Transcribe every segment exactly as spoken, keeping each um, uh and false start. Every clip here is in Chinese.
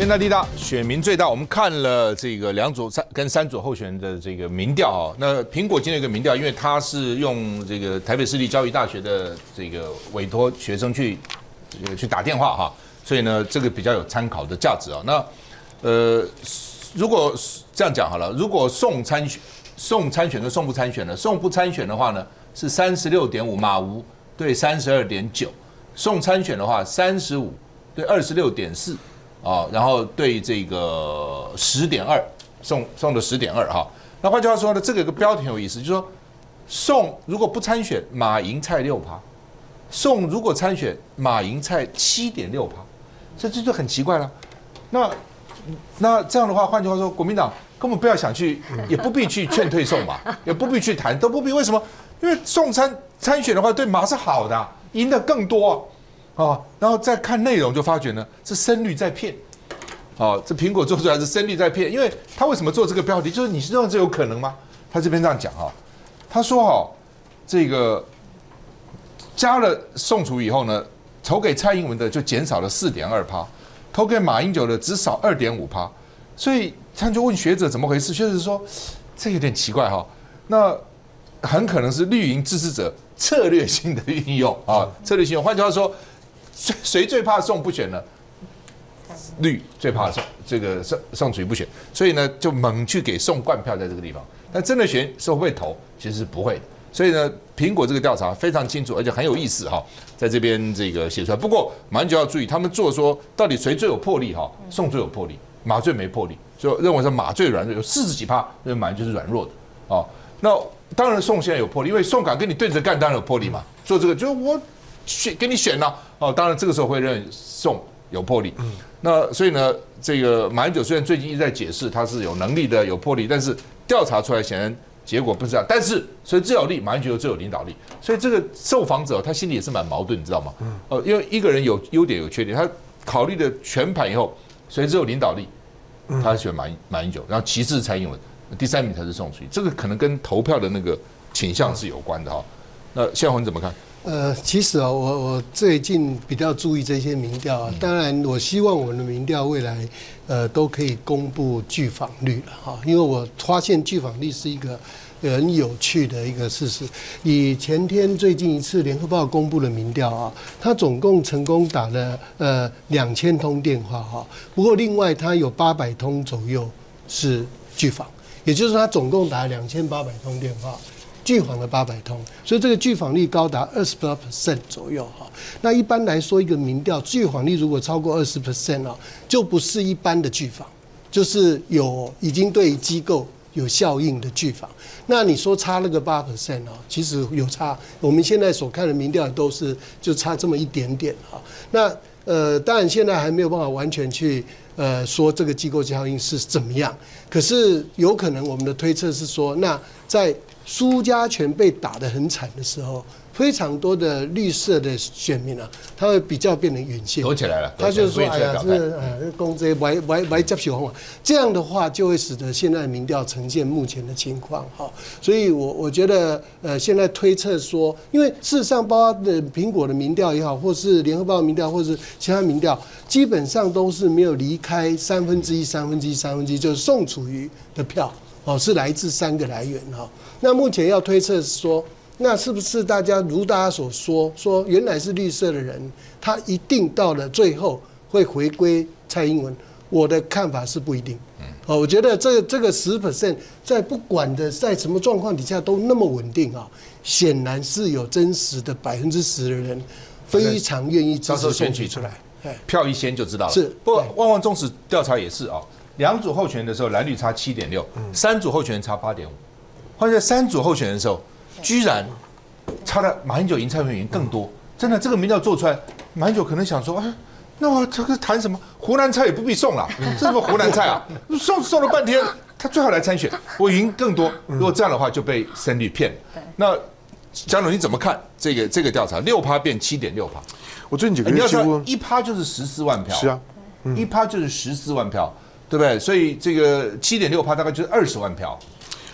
天大地大，选民最大。我们看了这个两组三跟三组候选人的这个民调啊，那苹果今天有一个民调，因为它是用这个台北市立教育大学的这个委托学生去这个去打电话哈，所以呢，这个比较有参考的价值啊。那呃，如果这样讲好了，如果宋参选、宋参选跟宋不参选呢？宋不参选的话呢，是三十六点五，马吴对三十二点九；宋参选的话，三十五对二十六点四。啊，然后对这个十点二，送送的十点二哈。那换句话说呢，这个有个标题很有意思，就是说，宋如果不参选，马赢蔡六趴；宋如果参选，马赢蔡七点六趴，这这就很奇怪了。那那这样的话，换句话说，国民党根本不要想去，也不必去劝退宋嘛，也不必去谈，都不必。为什么？因为宋参参选的话，对马是好的，赢得更多啊。哦，然后再看内容就发觉呢，是深绿在骗。哦，这苹果做出来是深绿在骗，因为他为什么做这个标题？就是你是认为这有可能吗？他这边这样讲哈，他说哈，这个加了宋楚瑜以后呢，投给蔡英文的就减少了四点二趴，投给马英九的只少二点五趴，所以他就问学者怎么回事？学者说这有点奇怪哈，那很可能是绿营支持者策略性的运用啊，策略性用。换句话说。谁谁最怕宋不选呢？绿最怕宋这个宋宋楚瑜不选，所以呢就猛去给宋灌票在这个地方。但真的选是会不会投，其实是不会的。所以呢，苹果这个调查非常清楚，而且很有意思哈，在这边这个写出来。不过马上就要注意，他们做说到底谁最有魄力哈？宋最有魄力，马最没魄力，所以认为是马最软弱，有四十几趴，认为马就是软弱的哦。那当然宋现在有魄力，因为宋敢跟你对着干，当然有魄力嘛。做这个就是我。选给你选了哦，当然这个时候会认为宋有魄力，嗯，那所以呢，这个马英九虽然最近一直在解释他是有能力的、有魄力，但是调查出来显然结果不是这样。但是所以最有力，马英九最有领导力，所以这个受访者他心里也是蛮矛盾，你知道吗？嗯，呃，因为一个人有优点有缺点，他考虑的全盘以后，谁最有领导力，他选马英马英九，然后其次是蔡英文，第三名才是宋楚瑜，这个可能跟投票的那个倾向是有关的哈。那谢宏你怎么看？ 呃，其实啊、哦，我我最近比较注意这些民调啊。当然，我希望我们的民调未来，呃，都可以公布拒访率了哈。因为我发现拒访率是一个很有趣的一个事实。以前天最近一次联合报公布的民调啊，它总共成功打了呃两千通电话哈。不过另外它有八百通左右是拒访，也就是它总共打了两千八百通电话。拒访了八百通，所以这个拒访率高达二十八 percent 左右哈。那一般来说，一个民调拒访率如果超过二十 percent 啊，就不是一般的拒访，就是有已经对机构有效应的拒访。那你说差那个八 percent 啊，其实有差。我们现在所看的民调都是就差这么一点点哈。那呃，当然现在还没有办法完全去呃说这个机构效应是怎么样，可是有可能我们的推测是说，那在苏家全被打得很惨的时候，非常多的绿色的选民啊，他会比较变成远线， 躲起来了。 他就是说，哎呀，这呃，公这歪歪歪接受啊，这样的话就会使得现在民调呈现目前的情况哈。所以我我觉得，呃，现在推测说，因为事实上，包括的苹果的民调也好，或是联合报的民调，或是其他民调，基本上都是没有离开三分之一、三分之一、三分之一，就是宋楚瑜的票。哦，是来自三个来源哈。那目前要推测是说，那是不是大家如大家所说，说原来是绿色的人，他一定到了最后会回归蔡英文？我的看法是不一定。哦，我觉得这个这个十 percent 在不管的在什么状况底下都那么稳定啊，显然是有真实的百分之十的人非常愿意支持选举出来。 票一先就知道了。 是， 不过旺旺中时调查也是啊。两组候选人的时候，蓝绿差七点六，三组候选人差八点五，或者三组候选人的时候，居然差了马英九赢蔡英文赢更多。真的，这个民调做出来，马英九可能想说，哎，那我这个谈什么湖南菜也不必送了，这什么湖南菜啊？送送了半天，他最后来参选，我赢更多。如果这样的话，就被深绿骗了。那江总你怎么看这个这个调查？六趴变七点六趴， 我最近几个你要月几乎说一趴就是十四万票， 是啊， 一趴就是十四万票。对不对？所以这个七点六趴大概就是二十万票。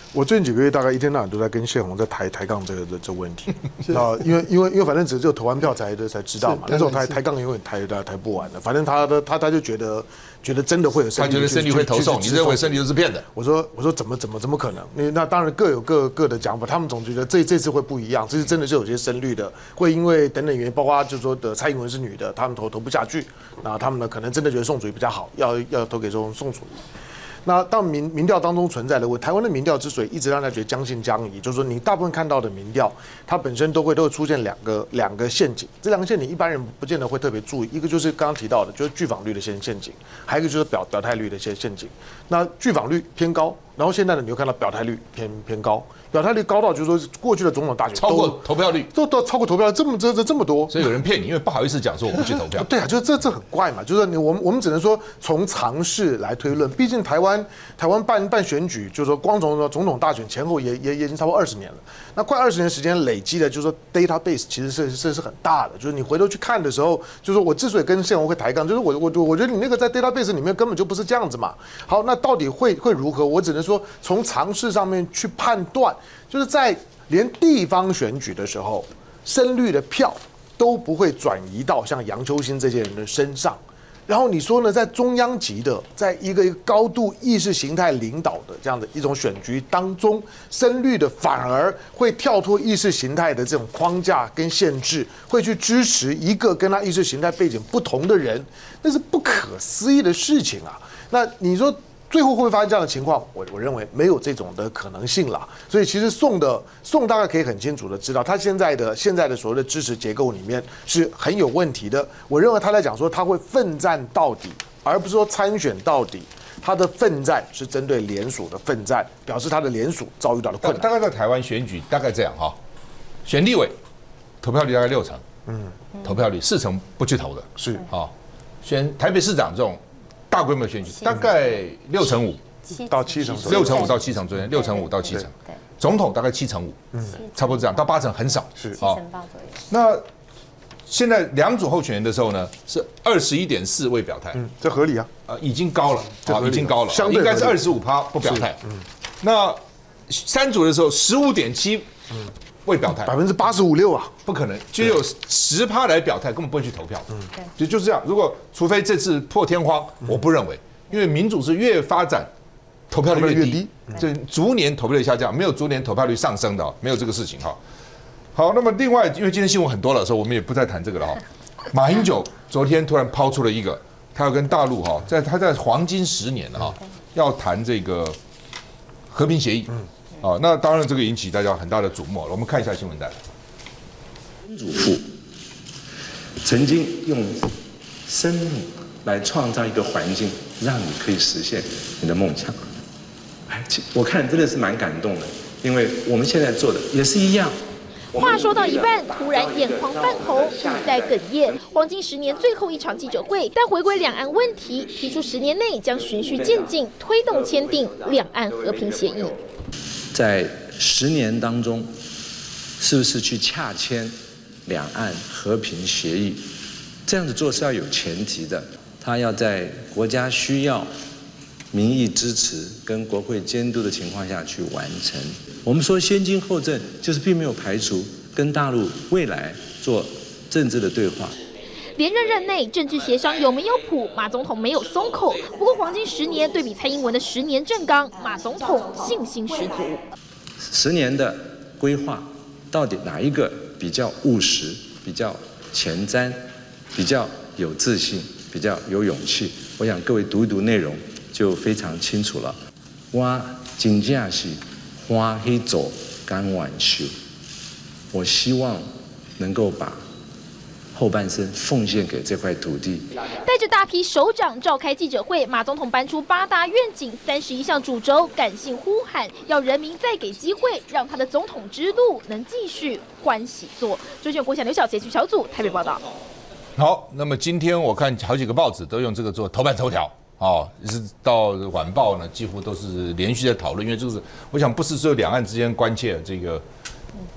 我最近几个月大概一天到晚都在跟谢宏在抬抬杠这个这这问题啊，因为因为因为反正只有投完票才才知道嘛，那种抬抬杠永远抬抬抬不完的。反正他的他他就觉得觉得真的会有胜利， 他觉得胜利会投送，你认为胜利都是骗的？ 我说我说怎么怎么怎么可能？那那当然各有各各的讲法，他们总觉得这这次会不一样，这次真的是有些胜率的，会因为等等原因，包括就是说的蔡英文是女的，他们投投不下去，那他们呢可能真的觉得宋楚瑜比较好，要要投给宋宋楚瑜。那当民民调当中存在的问，台湾的民调之所以一直让大家觉得将信将疑，就是说你大部分看到的民调，它本身都会都会出现两个两个陷阱，这两个陷阱一般人不见得会特别注意，一个就是刚刚提到的，就是拒访率的陷陷阱，还有一个就是表表态率的一些陷阱。那拒访率偏高，然后现在呢，你又看到表态率偏偏高，表态率高到就是说过去的总统大选超过投票率， 都都超过投票率这么这这这么多， 所以有人骗你，因为不好意思讲说我不去投票。 对啊，就是这这很怪嘛，就是你我们我们只能说从常识来推论，毕竟台湾台湾办办选举，就是说光从总统大选前后也也也已经超过二十年了，那快二十年时间累积的，就是说 database 其实是是是很大的，就是你回头去看的时候，就是说我之所以跟谢宏会抬杠，就是我我我觉得你那个在 database 里面根本就不是这样子嘛。好，那到底会会如何？我只能说从常识上面去判断，就是在连地方选举的时候，深绿的票都不会转移到像杨秋兴这些人的身上。然后你说呢，在中央级的，在一个一个高度意识形态领导的这样的一种选举当中，深绿的反而会跳脱意识形态的这种框架跟限制，会去支持一个跟他意识形态背景不同的人，那是不可思议的事情啊！那你说最后会不会发生这样的情况？我我认为没有这种的可能性啦。所以其实宋的宋大概可以很清楚的知道，他现在的现在的所谓的支持结构里面是很有问题的。我认为他在讲说他会奋战到底，而不是说参选到底。他的奋战是针对联署的奋战，表示他的联署遭遇到了困难。 大概在台湾选举大概这样哈，选立委投票率大概六成，嗯，投票率四成不去投的， 是啊，选台北市长这种大规模选举大概六成五到七成， 六成五到七成之间，六成五到七成。总统大概七成五，嗯，差不多这样，到八成很少， 是啊。那现在两组候选人的时候呢，是二十一点四未表态， 嗯，这合理啊， 啊，已经高了，啊，已经高了， 相对应该是二十五趴不表态，嗯。那三组的时候十五点七未表态， 百分之八十五六啊， 不可能，只有十趴来表态，根本不会去投票，嗯，就就是这样。如果除非这次破天荒，我不认为，因为民主是越发展投票率越低，这逐年投票率下降，没有逐年投票率上升的，没有这个事情哈。好，那么另外，因为今天新闻很多了，所以我们也不再谈这个了哈。马英九昨天突然抛出了一个，他要跟大陆哈，在他在黄金十年哈，要谈这个和平协议，啊，那当然这个引起大家很大的瞩目了。我们看一下新闻带。 祖父曾经用生命来创造一个环境，让你可以实现你的梦想。哎，我看真的是蛮感动的，因为我们现在做的也是一样。 话说到一半，突然眼眶泛红，语带哽咽。黄金十年最后一场记者会，但回归两岸问题，提出十年内将循序渐进推动签订两岸和平协议。 在十年当中，是不是去洽签两岸和平协议？这样子做是要有前提的，他要在国家需要、民意支持跟国会监督的情况下去完成。我们说先经后政，就是并没有排除跟大陆未来做政治的对话。 连任任内政治协商有没有谱？马总统没有松口。不过黄金十年对比蔡英文的十年政纲，马总统信心十足。 十年的规划到底哪一个比较务实、比较前瞻、比较有自信、比较有勇气？我想各位读一读内容就非常清楚了。我真正是欢喜做甘愿受，我希望能够把后半生奉献给这块土地。 带着大批首长召开记者会，马总统搬出八大愿景、三十一项主轴，感性呼喊，要人民再给机会，让他的总统之路能继续欢喜做。中选国小刘小杰局小组台北报道。 好，那么今天我看好几个报纸都用这个做头版头条。哦，是到晚报呢，几乎都是连续在讨论，因为就是我想不是说两岸之间关切这个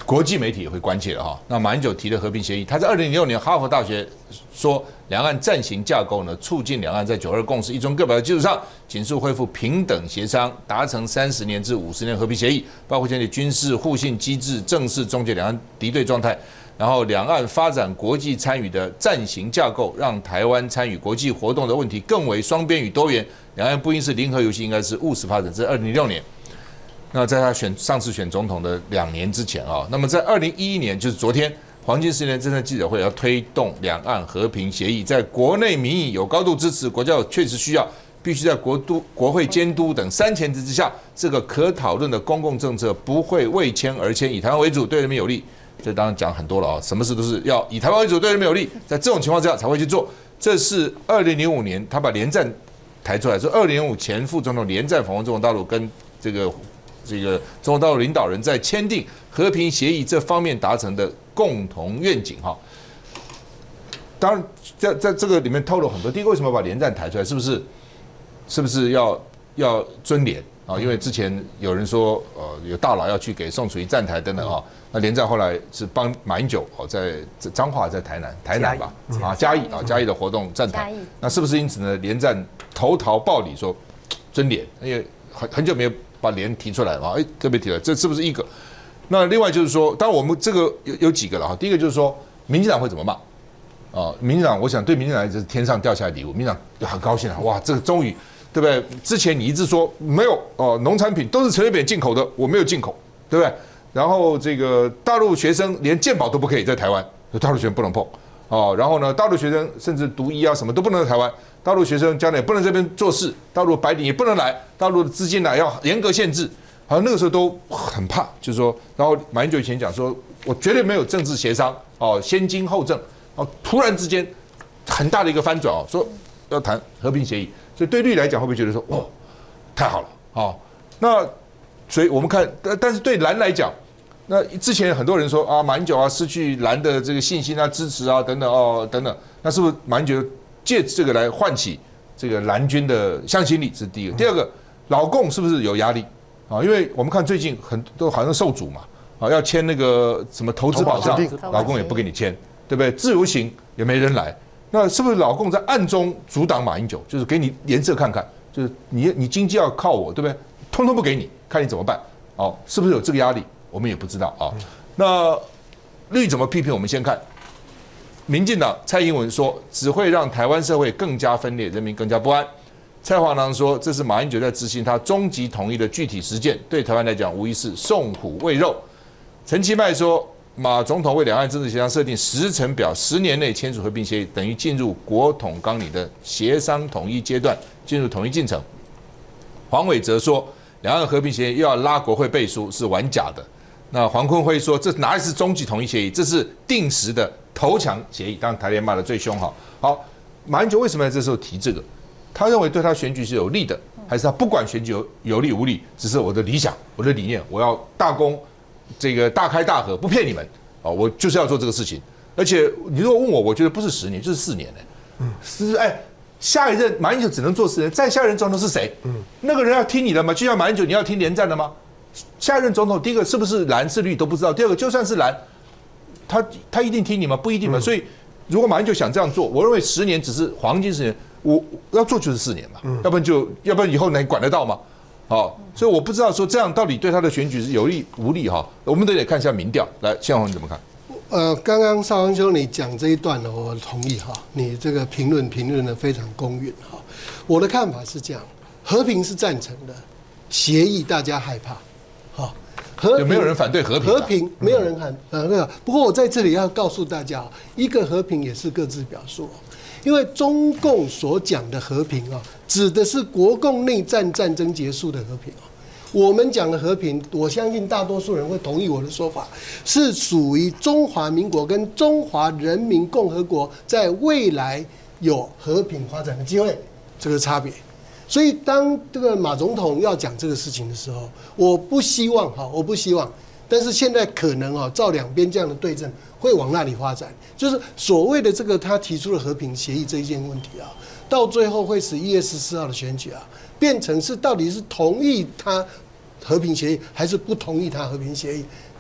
国际媒体也会关切了哈。那马英九提的和平协议，他在二零零六年哈佛大学说，两岸暂行架构呢，促进两岸在九二共识、一中各表的基础上，紧速恢复平等协商，达成三十年至五十年和平协议，包括建立军事互信机制，正式终结两岸敌对状态。然后，两岸发展国际参与的暂行架构，让台湾参与国际活动的问题更为双边与多元。两岸不应是零和游戏，应该是务实发展。这是二零零六年。那在他选上次选总统的两年之前啊，那么在二零一一年，就是昨天黄金十年真正记者会要推动两岸和平协议，在国内民意有高度支持，国家有确实需要，必须在国都国会监督等三前提之下，这个可讨论的公共政策不会为签而签，以台湾为主，对人民有利。这当然讲很多了啊，什么事都是要以台湾为主，对人民有利，在这种情况之下才会去做。这是二零零五年他把连战抬出来，说二零零五前副总统连战访问中国大陆，跟这个。这个中国大陆领导人在签订和平协议这方面达成的共同愿景哈。当然，在在这个里面透露很多。第一个，为什么把连战抬出来？是不是是不是要要尊连啊？因为之前有人说，呃，有大佬要去给宋楚瑜站台等等啊。那连战后来是帮马英九哦，在彰化，在台南，台南吧啊，嘉义啊，嘉义的活动站台。那是不是因此呢？连战投桃报李说尊连，因为很很久没有。把连提出来嘛，哎，特别提了，这是不是一个？那另外就是说，当然我们这个有有几个了哈。第一个就是说，民进党会怎么骂？啊，民进党，我想对民进党来讲是天上掉下来礼物，民进党很高兴啊，哇，这个终于，对不对？之前你一直说没有哦，农产品都是陈水扁进口的，我没有进口，对不对？然后这个大陆学生连健保都不可以在台湾，大陆学生不能碰哦。然后呢，大陆学生甚至读医啊什么都不能在台湾。大陆学生将来也不能这边做事，大陆白领也不能来，大陆的资金呢要严格限制。好像那个时候都很怕，就是说，然后马英九以前讲说，我绝对没有政治协商哦，先经后政哦，突然之间很大的一个翻转哦，说要谈和平协议，所以对绿来讲会不会觉得说，哦，太好了哦？那所以我们看，但但是对蓝来讲，那之前很多人说啊，马英九啊失去蓝的这个信心啊、支持啊等等哦等等，那是不是马英九？借这个来唤起这个蓝军的向心力，是第一个。第二个，老共是不是有压力啊？因为我们看最近很多好像受阻嘛，啊，要签那个什么投资保障，老共也不给你签，对不对？自由行也没人来，那是不是老共在暗中阻挡马英九？就是给你颜色看看，就是你你经济要靠我，对不对？通通不给你，看你怎么办？哦，是不是有这个压力？我们也不知道啊。那绿怎么批评？我们先看。民进党蔡英文说，只会让台湾社会更加分裂，人民更加不安。蔡华郎说，这是马英九在执行他终极统一的具体实践，对台湾来讲无疑是送虎喂肉。陈其迈说，马总统为两岸政治协商设定时程表，十年内签署和平协议，等于进入国统纲领的协商统一阶段，进入统一进程。黄伟哲说，两岸和平协议又要拉国会背书，是玩假的。那黄坤辉说，这哪里是终极统一协议，这是定时的投降协议。当然台联骂得最凶哈。好，马英九为什么在这时候提这个？他认为对他选举是有利的，还是他不管选举有有利无利，只是我的理想、我的理念，我要大公这个大开大合，不骗你们啊，我就是要做这个事情。而且你如果问我，我觉得不是十年，就是四年呢。嗯，是哎，下一任马英九只能做四年，再下一任总统是谁？嗯，那个人要听你的吗？就像马英九，你要听连战的吗？下一任总统，第一个是不是蓝是绿都不知道，第二个就算是蓝，他他一定听你吗？不一定嘛。所以如果马英九想这样做，我认为十年只是黄金十年，我要做就是四年嘛，要不然就要不然以后能管得到吗？好，所以我不知道说这样到底对他的选举是有利无利哈，我们得得看一下民调。来，宪宏你怎么看？ 呃，刚刚少康兄你讲这一段呢，我同意哈，你这个评论评论的非常公允哈。我的看法是这样，和平是赞成的，协议大家害怕。好， 有没有人反对和平？ 和平没有人反呃那个。不过我在这里要告诉大家，一个和平也是各自表述，因为中共所讲的和平啊，指的是国共内战战争结束的和平啊。我们讲的和平，我相信大多数人会同意我的说法，是属于中华民国跟中华人民共和国在未来有和平发展的机会，这个差别。所以，当这个马总统要讲这个事情的时候，我不希望哈，我不希望，但是现在可能啊，照两边这样的对阵，会往那里发展，就是所谓的这个他提出的和平协议这一件问题啊，到最后会使一月十四号的选举啊，变成是到底是同意他和平协议，还是不同意他和平协议，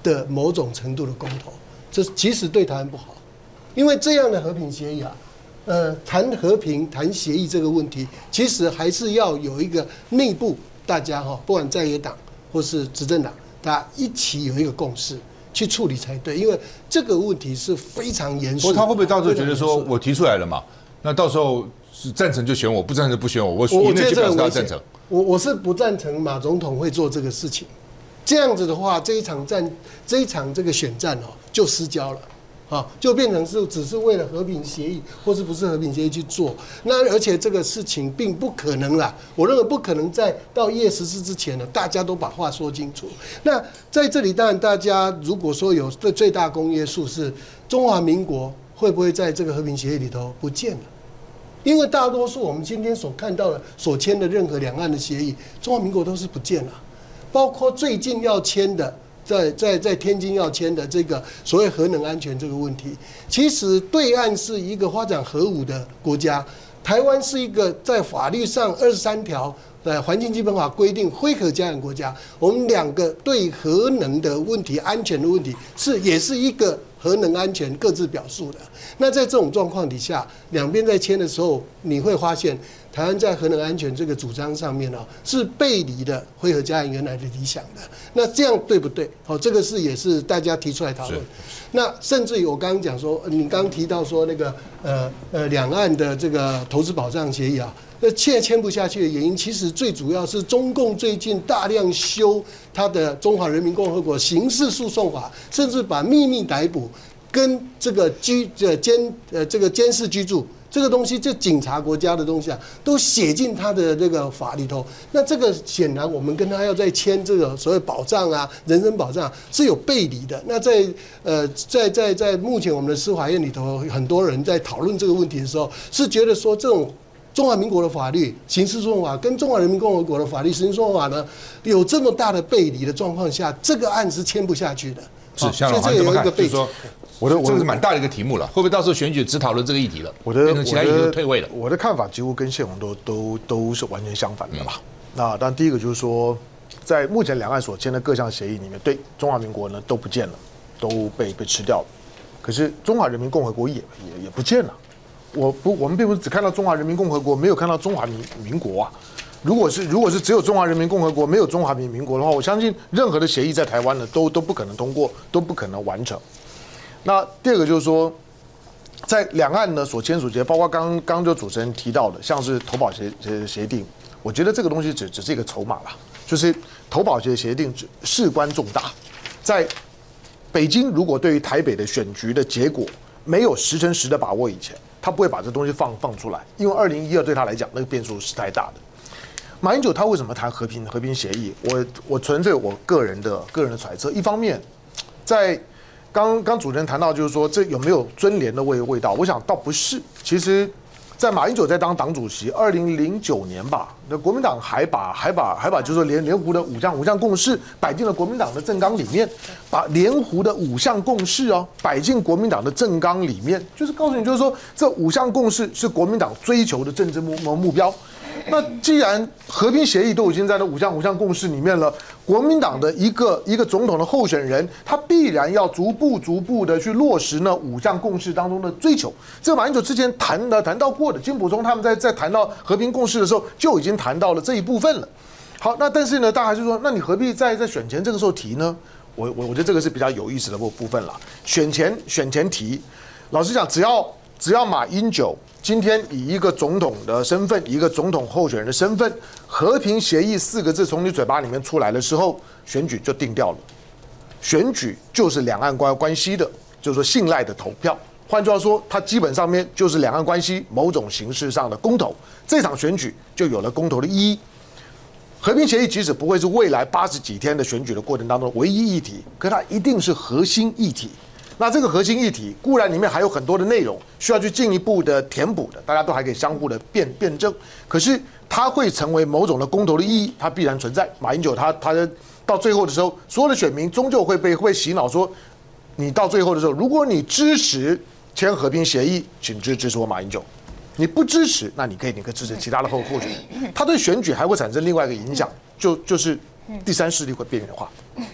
的某种程度的公投，这其实对台湾不好，因为这样的和平协议啊，呃，谈和平、谈协议这个问题，其实还是要有一个内部大家哈，不管在野党或是执政党，大家一起有一个共识去处理才对，因为这个问题是非常严肃。 不过他会不会到时候觉得说我提出来了嘛，那到时候是赞成就选我，不赞成不选我，我我赢了就表示他赞成。 我我是不赞成马总统会做这个事情，这样子的话，这一场战，这一场这个选战哦，就失焦了。啊，就变成是只是为了和平协议，或是不是和平协议去做。那而且这个事情并不可能啦，我认为不可能在到一月十四之前呢，大家都把话说清楚。那在这里，当然大家如果说有的最大公约数是中华民国会不会在这个和平协议里头不见了？因为大多数我们今天所看到的、所签的任何两岸的协议，中华民国都是不见了，包括最近要签的。在在在天津要签的这个所谓核能安全这个问题，其实对岸是一个发展核武的国家，台湾是一个在法律上二十三条呃环境基本法规定非核家园国家，我们两个对核能的问题、安全的问题是也是一个核能安全各自表述的。那在这种状况底下，两边在签的时候，你会发现。台湾在核能安全这个主张上面哦，是背离了非核家园原来的理想的。那这样对不对？好，这个是也是大家提出来讨论。那甚至于我刚刚讲说，你刚刚提到说那个呃呃两岸的这个投资保障协议啊，那现在签不下去的原因，其实最主要是中共最近大量修它的《中华人民共和国刑事诉讼法》，甚至把秘密逮捕跟这个居呃监呃这个监视居住。这个东西，这警察国家的东西啊，都写进他的这个法里头。那这个显然，我们跟他要再签这个所谓保障啊、人身保障、啊、是有背离的。那在呃，在在在目前我们的司法院里头，很多人在讨论这个问题的时候，是觉得说这种中华民国的法律刑事诉讼法跟中华人民共和国的法律刑事诉讼法呢，有这么大的背离的状况下，这个案是签不下去的。 是，向老师怎么看？就是说。 我的这个是蛮大的一个题目了，会不会到时候选举只讨论这个议题了？ 我的变成其他议题都退位了。 我的看法几乎跟谢宏都都都是完全相反的啦。嗯、那但第一个就是说，在目前两岸所签的各项协议里面，对中华民国呢都不见了，都被被吃掉了。可是中华人民共和国也也也不见了。我不，我们并不是只看到中华人民共和国，没有看到中华民民国啊。如果是如果是只有中华人民共和国，没有中华民民国的话，我相信任何的协议在台湾呢都都不可能通过，都不可能完成。那第二个就是说，在两岸呢所签署协议，包括刚刚就主持人提到的，像是投保协协协定，我觉得这个东西只只是一个筹码啦，就是投保协协定事关重大，在北京如果对于台北的选举的结果没有十成十的把握以前，他不会把这东西放放出来，因为二零一二对他来讲那个变数是太大的。马英九他为什么谈和平和平协议？我我纯粹我个人的个人的揣测，一方面在刚刚主持人谈到，就是说这有没有尊廉的味味道？我想倒不是。其实，在马英九在当党主席，二零零九年吧，那国民党还把还把还把就是说连连湖的五项五项共识摆进了国民党的政纲里面，把连湖的五项共识哦摆进国民党的政纲里面，就是告诉你，就是说这五项共识是国民党追求的政治目目标。那既然和平协议都已经在那五项五项共识里面了，国民党的一个一个总统的候选人，他必然要逐步逐步的去落实那五项共识当中的追求。这个马英九之前谈的谈到过的，金溥聪他们在在谈到和平共识的时候就已经谈到了这一部分了。好，那但是呢，大家还是说，那你何必在在选前这个时候提呢？我我我觉得这个是比较有意思的部部分了。选前选前提，老实讲，只要只要马英九今天以一个总统的身份，以一个总统候选人的身份，和平协议四个字从你嘴巴里面出来的时候，选举就定掉了。选举就是两岸关关系的，就是说信赖的投票。换句话说，它基本上面就是两岸关系某种形式上的公投。这场选举就有了公投的意义。和平协议即使不会是未来八十几天的选举的过程当中唯一议题，可它一定是核心议题。那这个核心议题固然里面还有很多的内容需要去进一步的填补的，大家都还可以相互的辩辩证。可是它会成为某种的公投的意义，它必然存在。马英九他他到最后的时候，所有的选民终究会被会洗脑说，你到最后的时候，如果你支持签和平协议，请支支持我马英九；你不支持，那你可以你可以支持其他的候候选人。他对选举还会产生另外一个影响，就就是第三势力会边缘化。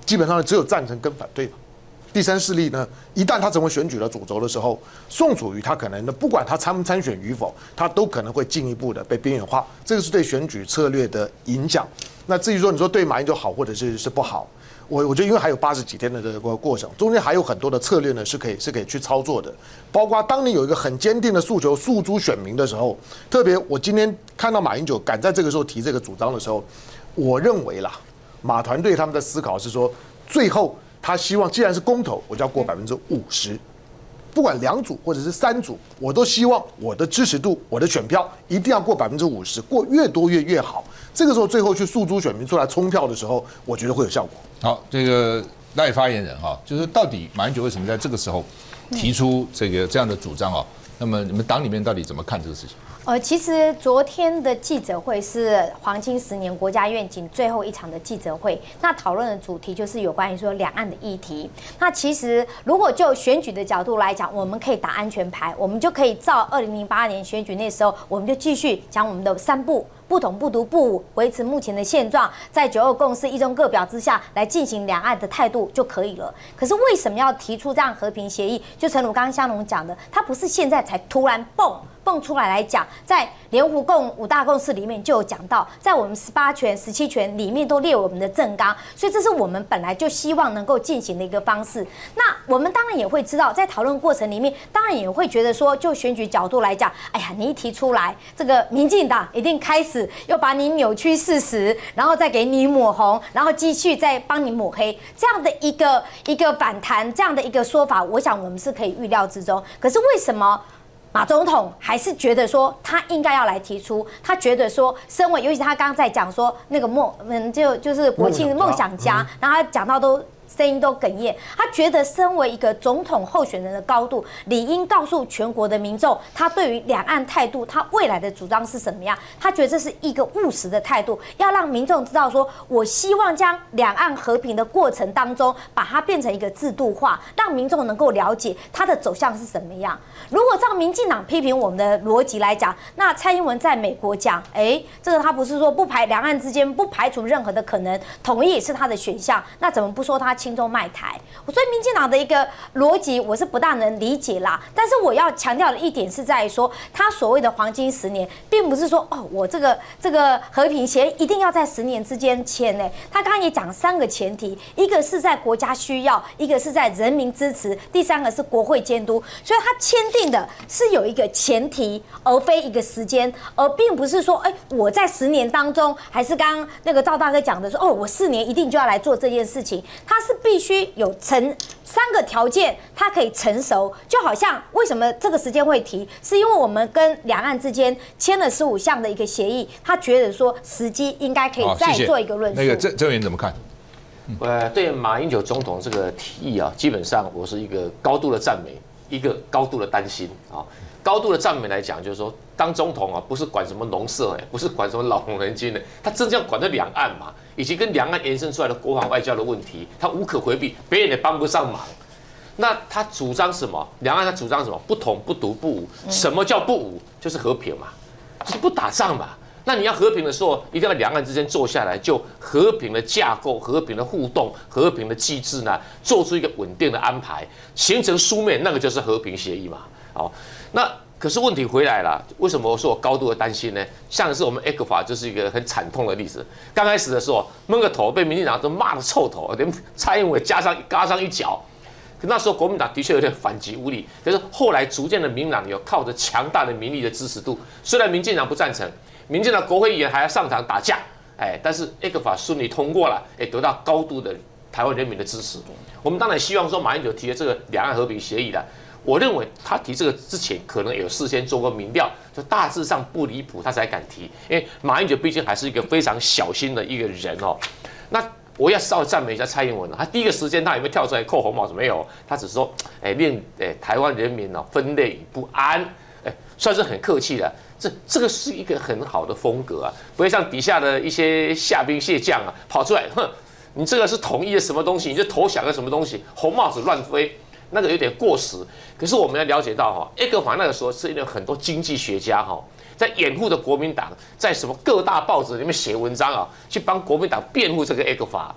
基本上只有赞成跟反对嘛。第三势力呢，一旦他成为选举的主轴的时候，宋楚瑜他可能呢，不管他参参选与否，他都可能会进一步的被边缘化，这个是对选举策略的影响。那至于说你说对马英九好或者是是不好，我我觉得因为还有八十几天的这个过程，中间还有很多的策略呢是可以是可以去操作的，包括当你有一个很坚定的诉求诉诸选民的时候，特别我今天看到马英九敢在这个时候提这个主张的时候，我认为啦，马团队他们的思考是说，最后他希望既然是公投，我就要过百分之五十。不管两组或者是三组，我都希望我的支持度、我的选票一定要过百分之五十，过越多越越好。这个时候最后去诉诸选民出来冲票的时候，我觉得会有效果。 好，这个赖发言人哈，就是到底马英九为什么在这个时候提出这个这样的主张啊？那么你们党里面到底怎么看这个事情？ 呃，其实昨天的记者会是黄金十年国家愿景最后一场的记者会，那讨论的主题就是有关于说两岸的议题。那其实如果就选举的角度来讲，我们可以打安全牌，我们就可以照二零零八年选举那时候，我们就继续讲我们的三不。不统不独不武，维持目前的现状，在九二共识、一中各表之下来进行两岸的态度就可以了。可是为什么要提出这样和平协议？就诚如刚刚香农讲的，它不是现在才突然蹦蹦出来来讲，在联合共五大共识里面就有讲到，在我们十八权、十七权里面都列我们的政纲，所以这是我们本来就希望能够进行的一个方式。那我们当然也会知道，在讨论过程里面，当然也会觉得说，就选举角度来讲，哎呀，你一提出来，这个民进党一定开始又把你扭曲事实，然后再给你抹红，然后继续再帮你抹黑，这样的一个一个反弹，这样的一个说法，我想我们是可以预料之中。可是为什么马总统还是觉得说他应该要来提出？他觉得说，身为尤其他刚刚在讲说那个梦，嗯，就就是国庆梦想家，然后他讲到都。声音都哽咽，他觉得身为一个总统候选人的高度，理应告诉全国的民众，他对于两岸态度，他未来的主张是什么样。他觉得这是一个务实的态度，要让民众知道说，我希望将两岸和平的过程当中，把它变成一个制度化，让民众能够了解它的走向是什么样。如果照民进党批评我们的逻辑来讲，那蔡英文在美国讲，哎，这个他不是说不排两岸之间不排除任何的可能，统一也是他的选项，那怎么不说他亲中卖台？所以民进党的一个逻辑我是不大能理解啦。但是我要强调的一点是在于说，他所谓的黄金十年，并不是说哦，我这个这个和平协议一定要在十年之间签呢。他刚刚也讲三个前提，一个是在国家需要，一个是在人民支持，第三个是国会监督。所以他签订的是有一个前提，而非一个时间，而并不是说，哎，我在十年当中，还是刚刚那个赵大哥讲的说，哦，我四年一定就要来做这件事情。他是必须有成三个条件，它可以成熟。就好像为什么这个时间会提，是因为我们跟两岸之间签了十五项的一个协议，他觉得说时机应该可以再做一个论述。 那个郑郑源怎么看？ 呃，对马英九总统这个提议啊，基本上我是一个高度的赞美，一个高度的担心啊。高度的赞美来讲，就是说当总统啊，不是管什么农社哎，不是管什么老农人金的，他真正要管的两岸嘛，以及跟两岸延伸出来的国防外交的问题，他无可回避，别人也帮不上忙。那他主张什么？两岸他主张什么？不统不独不武。什么叫不武？就是和平嘛，就是不打仗嘛。那你要和平的时候，一定要两岸之间坐下来，就和平的架构、和平的互动、和平的机制呢，做出一个稳定的安排，形成书面，那个就是和平协议嘛。好，那可是问题回来了，为什么我说我高度的担心呢？上次我们 E C F A 就是一个很惨痛的例子。刚开始的时候，闷个头被民进党都骂得臭头，连蔡英文加上嘎上一脚。可那时候国民党的确有点反击无力，可是后来逐渐的民党有靠着强大的民意的支持度，虽然民进党不赞成，民进党国会议员还要上场打架，哎，但是 E C F A 顺利通过了，哎，得到高度的台湾人民的支持。我们当然希望说马英九提的这个两岸和平协议的。我认为他提这个之前，可能有事先做过民调，就大致上不离谱，他才敢提。因为马英九毕竟还是一个非常小心的一个人哦。那我要稍微赞美一下蔡英文，他第一个时间他有没有跳出来扣红帽子？没有，他只是说，哎，令哎台湾人民呢分裂与不安，哎，算是很客气的。这这个是一个很好的风格啊，不会像底下的一些下兵蟹将啊跑出来，哼，你这个是统一的什么东西，你就投降了什么东西，红帽子乱飞。那个有点过时，可是我们要了解到哈， E C F A 那个时候是因为很多经济学家哈，在掩护的国民党，在什么各大报纸里面写文章啊，去帮国民党辩护这个 E C F A。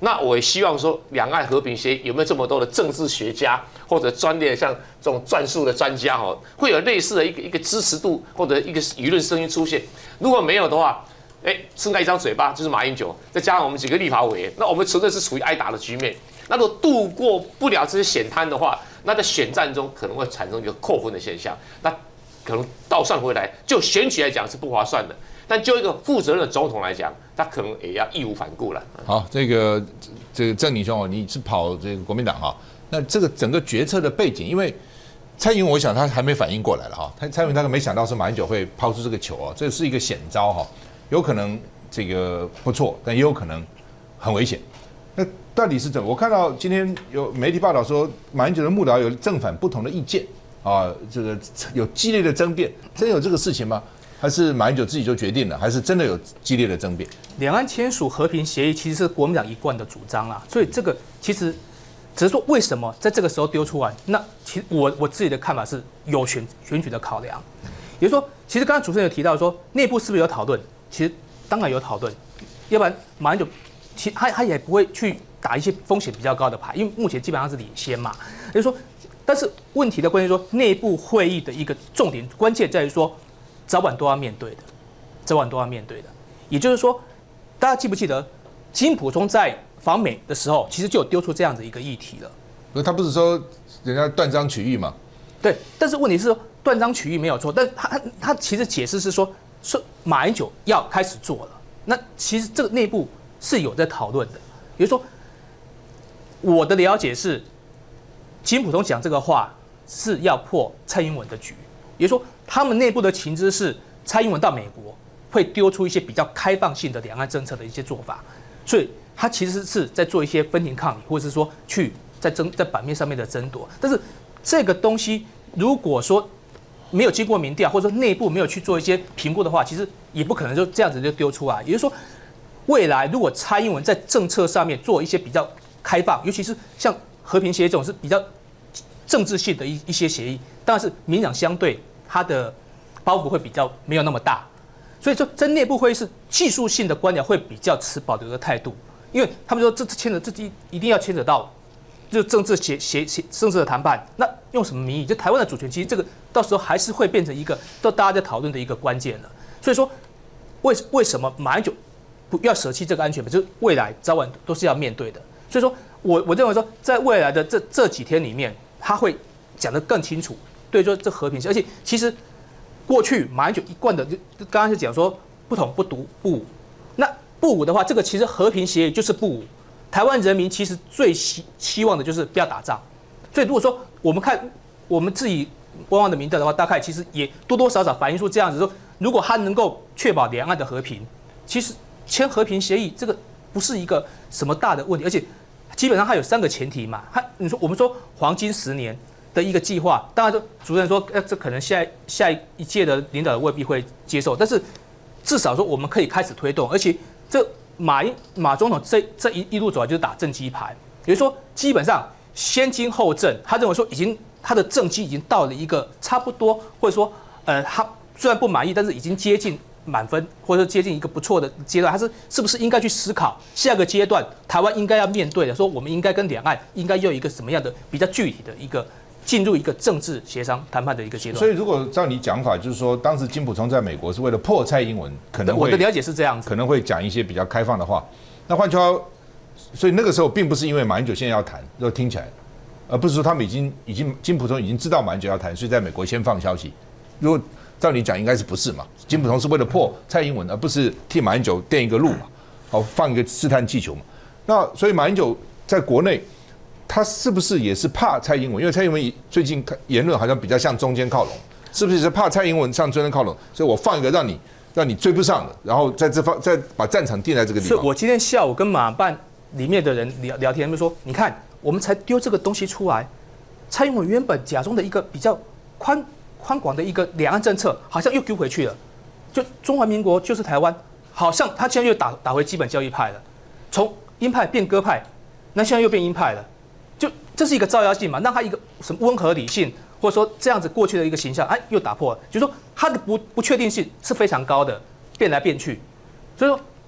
那我也希望说，两岸和平协议有没有这么多的政治学家或者专业像这种战术的专家哦，会有类似的一个一个支持度或者一个舆论声音出现？如果没有的话，哎，剩下一张嘴巴就是马英九，再加上我们几个立法委员，那我们纯粹是处于挨打的局面。那如果度过不了这些险滩的话，那在选战中可能会产生一个扣分的现象，那可能倒算回来，就选举来讲是不划算的。但就一个负责任的总统来讲，他可能也要义无反顾了。 好，这个这个郑宁兄哦，你是跑这个国民党哈，那这个整个决策的背景，因为蔡英文我想他还没反应过来了哈，他蔡英文大概没想到是马英九会抛出这个球哦，这是一个险招哈，有可能这个不错，但也有可能很危险。那到底是怎么？我看到今天有媒体报道说，马英九的幕僚有正反不同的意见啊，这个有激烈的争辩，真有这个事情吗？还是马英九自己就决定了？还是真的有激烈的争辩？ 两岸签署和平协议其实是国民党一贯的主张啦，所以这个其实只是说为什么在这个时候丢出来？那其实我我自己的看法是有选选举的考量，也就是说，其实刚才主持人有提到说内部是不是有讨论？其实当然有讨论，要不然马英九其他他也不会去打一些风险比较高的牌，因为目前基本上是领先嘛。也就是说，但是问题的关键说内部会议的一个重点关键在于说。早晚都要面对的，早晚都要面对的。也就是说，大家记不记得金溥聪在访美的时候，其实就有丢出这样的一个议题了。 不，他不是说人家断章取义吗？ 对，但是问题是说断章取义没有错，但他他他其实解释是说，说马英九要开始做了。那其实这个内部是有在讨论的。也就是说，我的了解是，金溥聪讲这个话是要破蔡英文的局，也就是说。他们内部的情资是蔡英文到美国会丢出一些比较开放性的两岸政策的一些做法，所以他其实是在做一些分庭抗礼，或者是说去在争在版面上面的争夺。但是这个东西如果说没有经过民调，或者说内部没有去做一些评估的话，其实也不可能就这样子就丢出来。也就是说，未来如果蔡英文在政策上面做一些比较开放，尤其是像和平协议这种是比较政治性的一一些协议，当然是民党相对。他的包袱会比较没有那么大，所以说在内部会议是技术性的官僚会比较持保留的态度，因为他们说这牵扯这一定要牵扯到就政治协协协政治的谈判，那用什么名义？就台湾的主权，其实这个到时候还是会变成一个到大家在讨论的一个关键了。所以说为为什么马英九不要舍弃这个安全牌，就是未来早晚都是要面对的。所以说我我认为说在未来的这这几天里面，他会讲得更清楚。对，说这和平，而且其实过去马英九一贯的，就刚刚是讲说不统不独不武，那不武的话，这个其实和平协议就是不武。台湾人民其实最希希望的就是不要打仗，所以如果说我们看我们自己官方的民调的话，大概其实也多多少少反映出这样子说，如果他能够确保两岸的和平，其实签和平协议这个不是一个什么大的问题，而且基本上它有三个前提嘛，它你说我们说黄金十年。的一个计划，当然说主任说，呃，这可能下下一届的领导人未必会接受，但是至少说我们可以开始推动，而且这马英马总统这这一一路走来就是打政绩牌，也就是说基本上先经后政，他认为说已经他的政绩已经到了一个差不多，或者说呃他虽然不满意，但是已经接近满分，或者说接近一个不错的阶段，他是是不是应该去思考下个阶段台湾应该要面对的，说我们应该跟两岸应该有一个什么样的比较具体的一个。进入一个政治协商谈判的一个阶段。 所以，如果照你讲法，就是说，当时金溥聪在美国是为了破蔡英文，可能会我的了解是这样子， 可能会讲一些比较开放的话。那换句话，所以那个时候并不是因为马英九现在要谈，就听起来，而不是说他们已经已经金溥聪已经知道马英九要谈，所以在美国先放消息。如果照你讲，应该是不是嘛？金溥聪是为了破蔡英文，而不是替马英九垫一个路嘛？好，放一个试探气球嘛？那所以马英九在国内。他是不是也是怕蔡英文？因为蔡英文最近言论好像比较向中间靠拢，是不是是怕蔡英文向中间靠拢？所以我放一个让你让你追不上的，然后在这方再把战场定在这个地方。 所以我今天下午跟马办里面的人聊聊天，他们说：“你看，我们才丢这个东西出来，蔡英文原本假装的一个比较宽宽广的一个两岸政策，好像又丢回去了。就中华民国就是台湾，好像他现在又打打回基本教义派了，从鹰派变鸽派，那现在又变鹰派了。”就这是一个照妖镜嘛，让他一个什么温和理性，或者说这样子过去的一个形象，哎，又打破了。就是说他的不不确定性是非常高的，变来变去。所以说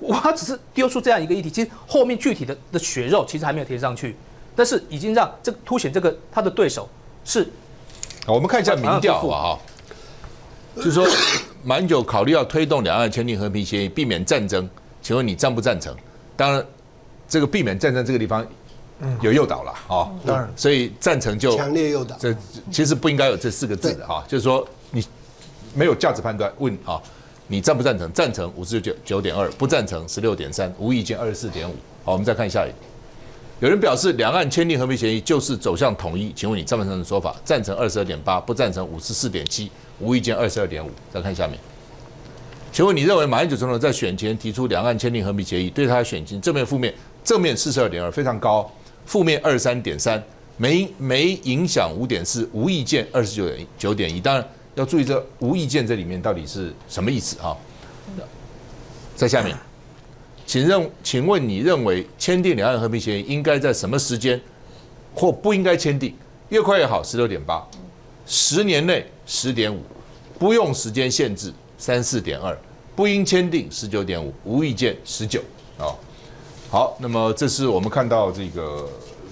我只是丢出这样一个议题，其实后面具体的的血肉其实还没有贴上去，但是已经让这个凸显这个他的对手是。 我们看一下民调好不好？就是说，马英九考虑要推动两岸签订和平协议，避免战争，请问你赞不赞成？当然，这个避免战争这个地方有诱导了啊， 当然， 所以赞成就强烈诱导。 这其实不应该有这四个字的哈，就是说你没有价值判断，问啊，你赞不赞成？赞成五十九九点二，不赞成十六点三，无意见二十四点五。好，我们再看下一个。有人表示两岸签订和平协议就是走向统一，请问你赞不赞成说法？赞成二十二点八，不赞成五十四点七，无意见二十二点五。再看下面，请问你认为马英九总统在选前提出两岸签订和平协议，对他的选情正面负面？正面四十二点二，非常高；负面二十三点三，没没影响五点四，无意见二十九点九点一。当然要注意这无意见这里面到底是什么意思啊？在下面。请认，请问你认为签订两岸和平协议应该在什么时间，或不应该签订？越快越好，十六点八；十年内十点五；不用时间限制，三四点二；不应签订，十九点五；无意见，十九。哦，好，那么这是我们看到这个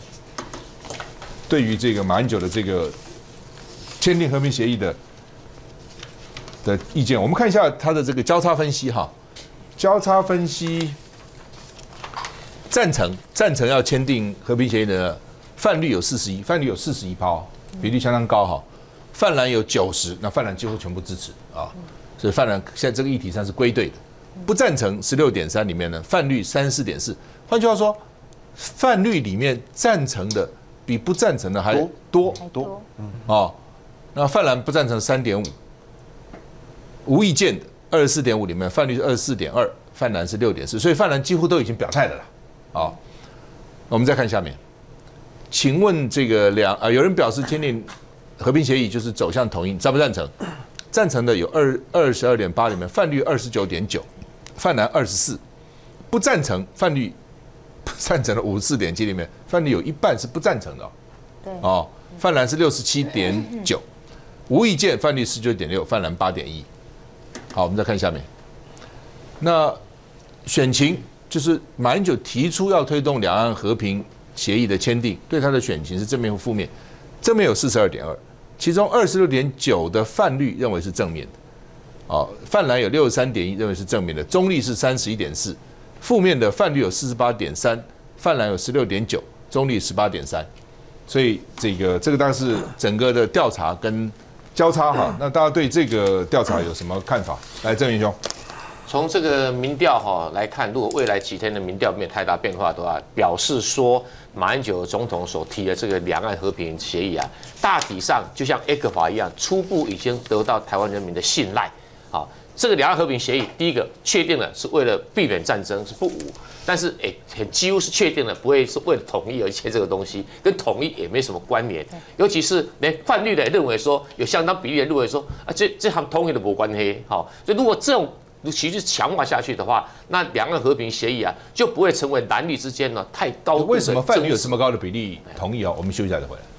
对于这个马英九的这个签订和平协议的的意见。我们看一下他的这个交叉分析哈。交叉分析，赞成赞成要签订和平协议的泛绿有四十一，泛绿有四十一趴，比例相当高哈。泛蓝有九十，那泛蓝几乎全部支持啊，所以泛蓝现在这个议题上是归队的。不赞成十六点三里面呢，泛绿三十四点四。换句话说，泛绿里面赞成的比不赞成的还多多，嗯哦，那泛蓝不赞成三点五，无意见的。二十四点五里面，泛绿是二十四点二，泛蓝是六点四，所以泛蓝几乎都已经表态了啦。好，我们再看下面，请问这个两啊，有人表示签订和平协议就是走向统一，赞不赞成？赞成的有二二十二点八里面，泛绿二十九点九，泛蓝二十四，不赞成泛绿不赞成的五十四点七里面，泛绿有一半是不赞成的哦。 对哦，泛蓝是六十七点九，无意见，泛绿十九点六，泛蓝八点一。好，我们再看下面。那选情就是马英九提出要推动两岸和平协议的签订，对他的选情是正面或负面？正面有四十二点二，其中二十六点九的泛绿认为是正面的，哦，泛蓝有六十三点一认为是正面的，中立是三十一点四，负面的泛绿有四十八点三，泛蓝有十六点九，中立十八点三。所以这个这个当然是整个的调查跟交叉哈，那大家对这个调查有什么看法？来，郑元兄， 从这个民调哈来看，如果未来几天的民调没有太大变化的话，表示说马英九总统所提的这个两岸和平协议啊，大体上就像 E C F A 一样，初步已经得到台湾人民的信赖。好，这个两岸和平协议，第一个确定了是为了避免战争，是不武。但是，哎，很几乎是确定了，不会是为了统一而签这个东西，跟统一也没什么关联。尤其是连泛绿的也认为说，有相当比例的认为说，啊，这这和统一的无关系。好，所以如果这种其实强化下去的话，那两岸和平协议啊，就不会成为蓝绿之间呢太高。 为什么泛绿有这么高的比例同意哦？我们休息一下再回来。